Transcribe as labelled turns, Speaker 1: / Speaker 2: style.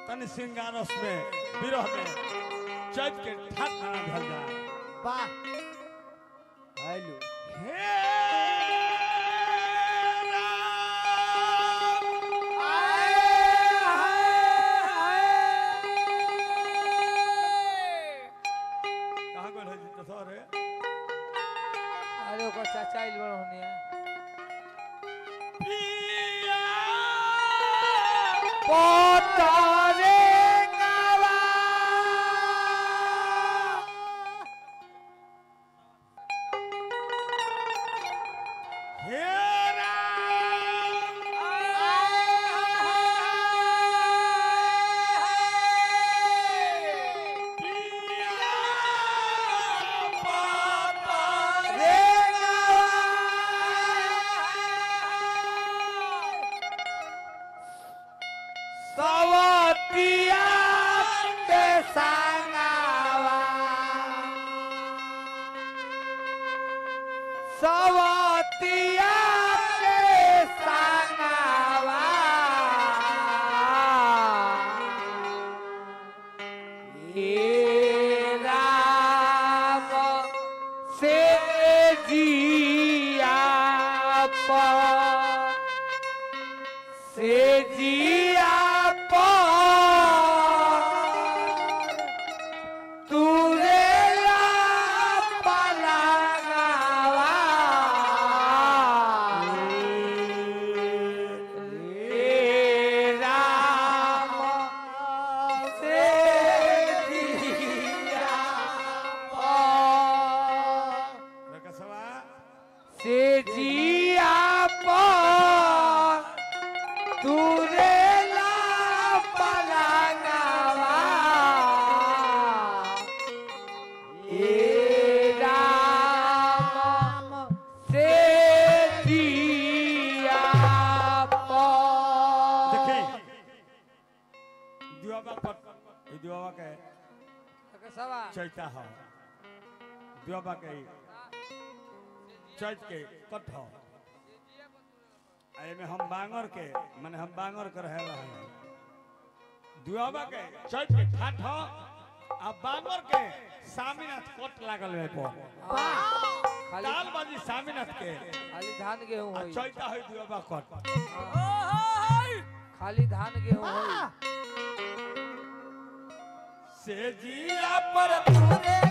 Speaker 1: तनि सिंगारस में विरह में चैत के ठाट गाना भल जाए
Speaker 2: वाह हेलो
Speaker 1: हे कहाँ गल है जी सर
Speaker 3: अरे ओकर चाचा इल बड़ होनिया पोतारे गावा
Speaker 1: हे
Speaker 3: सवतिया के संगावा सवतिया के संगावा हे राम से जिया पर से जिया से जिया पर तुरे ला पलंगवा ए राम से जिया पर
Speaker 1: देखी दिवाबा पर ई दिवाबा के
Speaker 3: सवा
Speaker 1: चैता हो दिवाबा के चैत के कठ हो में हम बांगर के माने हम बांगर कर रहे हैं दुआबा के चैत के ठाठ हो आ बांगर के सामीनाथ कोट लागल है को
Speaker 3: खाली
Speaker 1: ताल बाजी सामीनाथ के
Speaker 3: खाली धान गेहूं
Speaker 1: आ
Speaker 3: होई
Speaker 1: चैता है दुआबा कोट
Speaker 3: खाली धान गेहूं होई
Speaker 1: से जिया पर तुरे